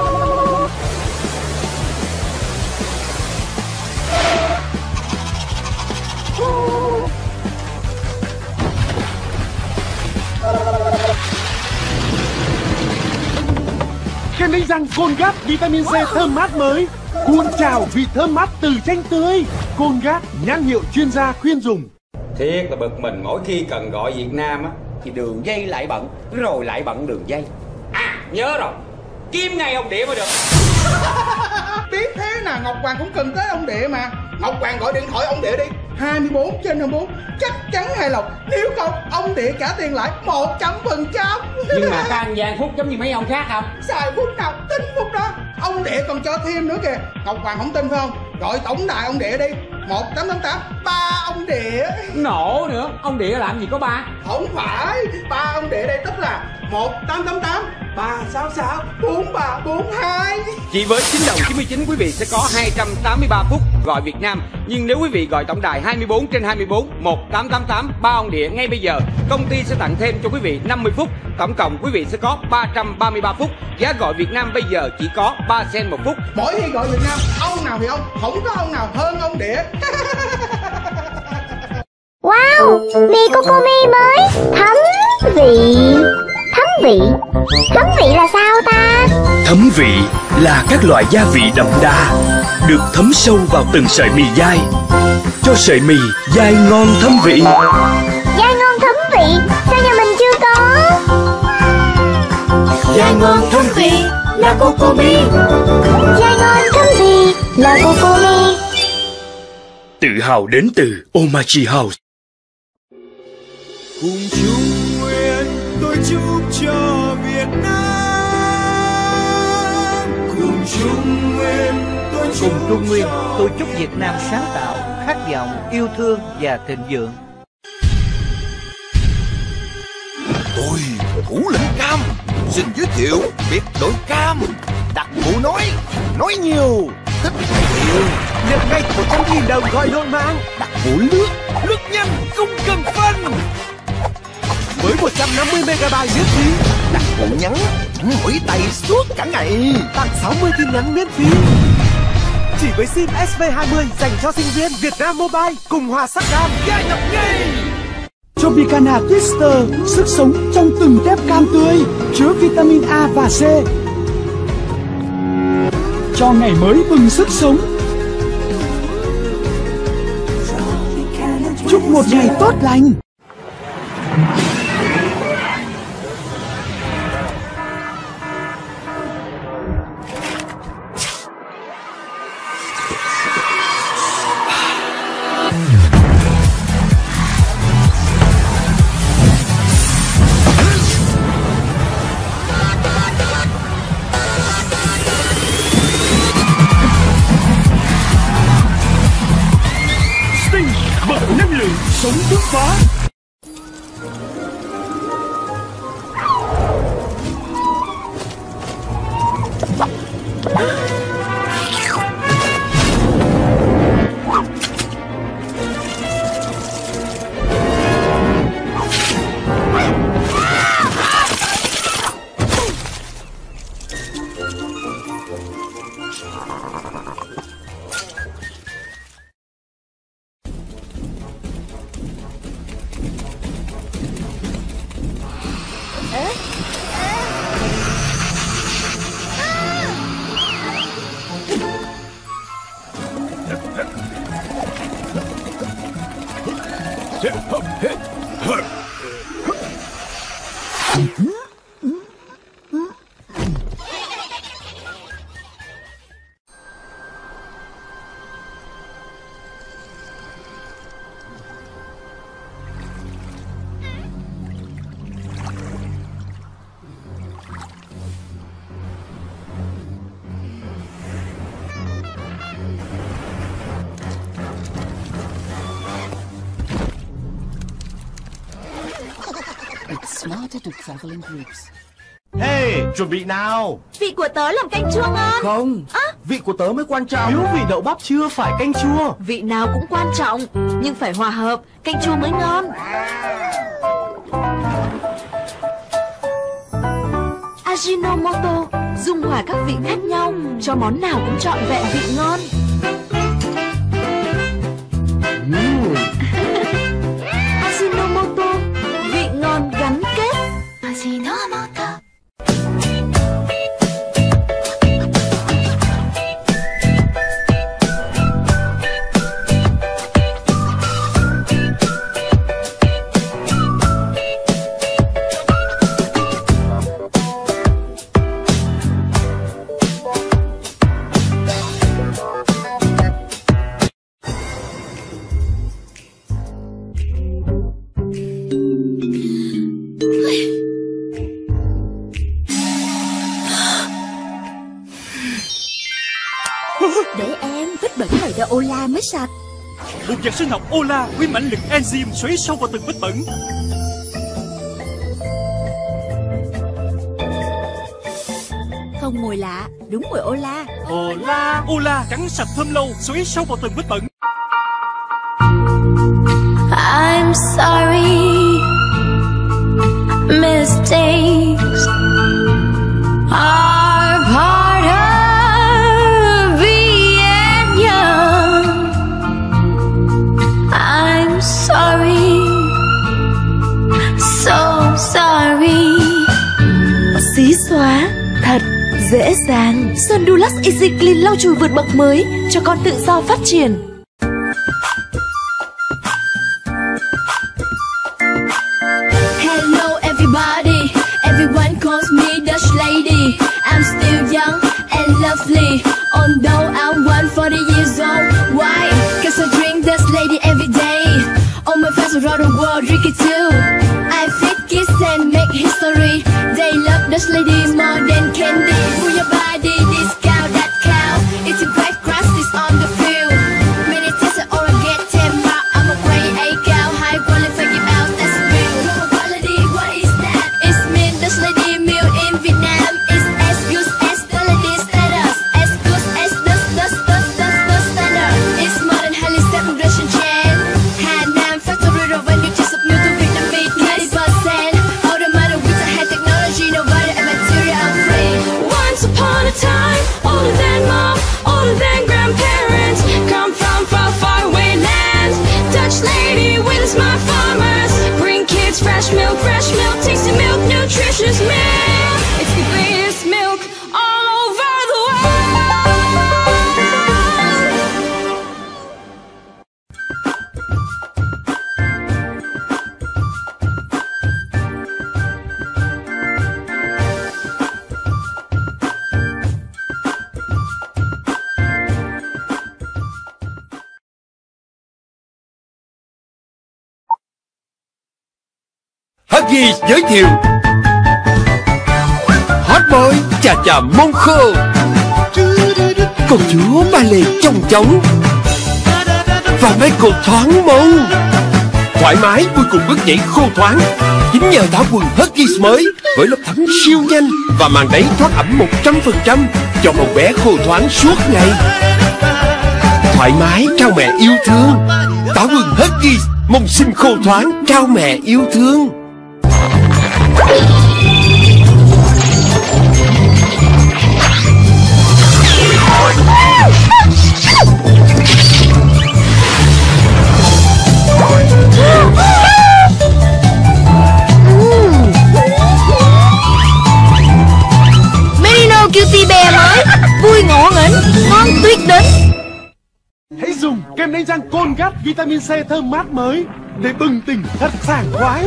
Kem đánh răng Colgate vitamin C thơm mát mới cuốn trào vị thơm mát từ chanh tươi. Colgate, nhãn hiệu chuyên gia khuyên dùng. Thiệt là bực mình mỗi khi cần gọi Việt Nam á thì đường dây lại bận, rồi lại bận đường dây. À nhớ rồi, kiếm ngay ông Địa mới được. Biết thế nào Ngọc Hoàng cũng cần tới ông Địa mà. Ngọc Hoàng gọi điện thoại ông Địa đi, hai mươi bốn trên hai mươi bốn chắc chắn hài lòng. Nếu không ông Địa trả tiền lại một trăm phần trăm. Nhưng mà có ăn vàng phúc giống như mấy ông khác không? Xài phút nào tính phút đó. Ông Địa còn cho thêm nữa kìa. Ngọc Hoàng không tin phải không? Gọi tổng đài ông Địa đi, một tám tám tám ba ông Địa. Nổ nữa, ông Địa làm gì có ba? Không phải, ba ông Địa đây tức là một tám tám tám ba sáu sáu bốn ba bốn hai. Chỉ với chín đồng chín mươi chín quý vị sẽ có hai trăm tám mươi ba phút gọi Việt Nam. Nhưng nếu quý vị gọi tổng đài hai mươi bốn trên hai mươi bốn một tám tám tám ba ông Địa ngay bây giờ, công ty sẽ tặng thêm cho quý vị năm mươi phút. Tổng cộng quý vị sẽ có ba trăm ba mươi ba phút. Giá gọi Việt Nam bây giờ chỉ có ba sen một phút. Mỗi khi gọi Việt Nam, ông nào thì ông, không có ông nào hơn ông Địa. Wow, mì Cocomi mới thấm vị. Thấm vị? Thấm vị là sao ta? Thấm vị là các loại gia vị đậm đà được thấm sâu vào từng sợi mì dai, cho sợi mì dai ngon thấm vị. Dai ngon thấm vị? Sao nhà mình chưa có? Dai ngon thấm vị là Cocomi. Dai ngon thấm vị là Cocomi. Tự hào đến từ Omachi House. Cùng chung nguyện tôi chúc cho Việt Nam. Cùng chung nguyện tôi chúc Cùng Trung Nguyên tôi chúc Việt Nam sáng tạo, khát vọng, yêu thương và thịnh vượng. Tôi thủ lĩnh Cam xin giới thiệu biệt đội Cam. Đặt bộ nói, nói nhiều, thích nhiều. Nhận ngay một trăm nghìn đồng gọi nội mạng. Đặt bộ nước, lướt nhanh không cần phanh. Với một trăm năm mươi mê-ga-bai miễn phí, đặt bộ nhắn, mỗi tay suốt cả ngày. Tặng sáu mươi tin nhắn miễn phí. Chỉ với sim ét vê hai mươi dành cho sinh viên Việt Nam Mobile cùng Hòa Sắc Cam. Gia nhập ngay! Tropicana Twister, sức sống trong từng tép cam tươi, chứa vitamin A và C. Cho ngày mới bừng sức sống. Chúc một ngày tốt lành. Sống bứt phá. Smarter to travel in groups. Hey, chuẩn bị nào. Vị của tớ làm canh chua ngon. Không, à? Vị của tớ mới quan trọng. Thiếu vị đậu bắp chưa phải canh chua. Vị nào cũng quan trọng, nhưng phải hòa hợp, canh chua mới ngon. Ajinomoto dung hòa các vị khác nhau, cho món nào cũng trọn vẹn vị ngon. Mm. Ajinomoto, vị ngon gắn kết. Ajinomoto. Để em, vết bẩn này đã Ola mới sạch. Bột giặt sinh học Ola với mãnh lực enzyme xoáy sâu vào từng vết bẩn. Không mùi lạ, đúng mùi Ola. Ola, Ola trắng sạch thơm lâu, xoáy sâu vào từng vết bẩn. I'm sorry, mistakes are part of being young. I'm sorry, so sorry. Xí xóa, thật dễ dàng. Sơn Dulux Easy Clean lau chùi vượt bậc mới cho con tự do phát triển. Hello everybody, everyone calls me Dutch lady. I'm still young and lovely, although I'm one hundred forty years old. Why? Cause I drink Dutch lady every day. All my friends around the world drink it too. I feed kids and make history. They love Dutch lady more than candy. For your body, this cow, that cow. It's a great crisis on the field. Many tests or I get ten mark. I'm a great A cow, high quality figure out, that's real. Low quality, what is that? It's mean Dutch lady meal in Vietnam. It's as good as the lady status. As good as Dutch, Dutch, Dutch, Dutch, Dutch standard. It's modern, highly separation chain. Hà Nam Huggies giới thiệu Hot Boy chà chà mông khô, công chúa ba lê chong chóng và Michael thoáng mông. Thoải mái vui cùng bước nhảy khô thoáng chính nhờ tháo quần Huggies mới với lớp thấm siêu nhanh và màn đáy thoát ẩm một trăm phần trăm cho một bé khô thoáng suốt ngày. Thoải mái trao mẹ yêu thương. Táo quần Huggies mông xinh khô thoáng trao mẹ yêu thương. Merino Cutie Bear mới vui ngộ nghĩnh, ngon tuyệt đỉnh. Hãy dùng kem đánh răng Colgate vitamin C thơm mát mới để bừng tỉnh thật sảng khoái.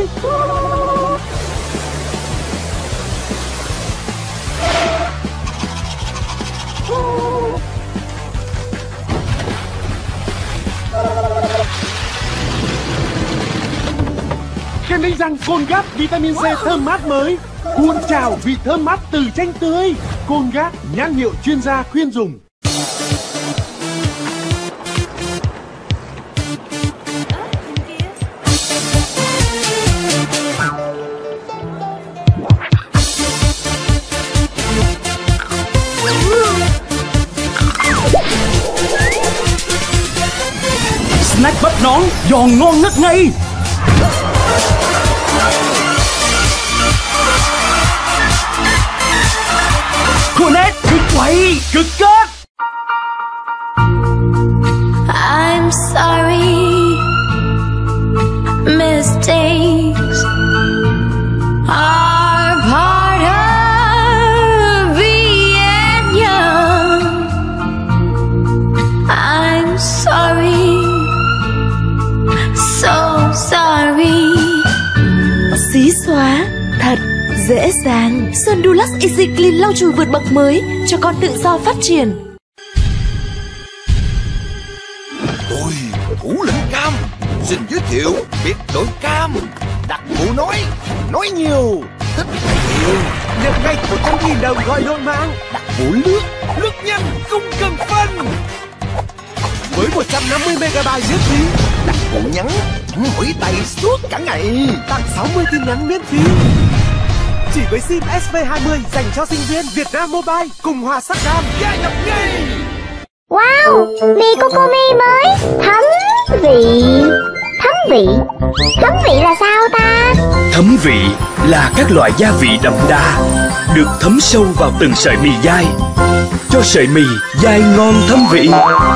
Kem đánh răng Colgate vitamin C thơm mát mới cuộn trào vị thơm mát từ chanh tươi. Colgate, nhãn hiệu chuyên gia khuyên dùng. Snack bắp nón giòn ngon ngất ngây. Cornet cực quậy, cực kết. I'm sorry, mistakes are part of being young. I'm sorry, so sorry. Xí xóa thật dễ dàng. Sơn Dulux Easy Clean lau chùi vượt bậc mới cho con tự do phát triển. Tôi thủ lĩnh cam xin giới thiệu biệt đội cam. Đặt bộ nói, nói nhiều, thích nhiều. Nhận ngay một trăm nghìn đồng gọi nội mạng. Đặt bộ lướt, lướt nhanh không cần phân. Với một trăm năm mươi mê-ga-bai miễn phí. Đặt bộ nhắn, mỗi tay suốt cả ngày. Tặng sáu mươi tin nhắn miễn phí. Chỉ với sim ét vê hai mươi dành cho sinh viên Việt Nam Mobile cùng Hòa Sắc Cam. Gia nhập ngay. Wow, mì Cocomi mới thấm vị. Thấm vị? Thấm vị là sao ta? Thấm vị là các loại gia vị đậm đà được thấm sâu vào từng sợi mì dai, cho sợi mì dai ngon thấm vị.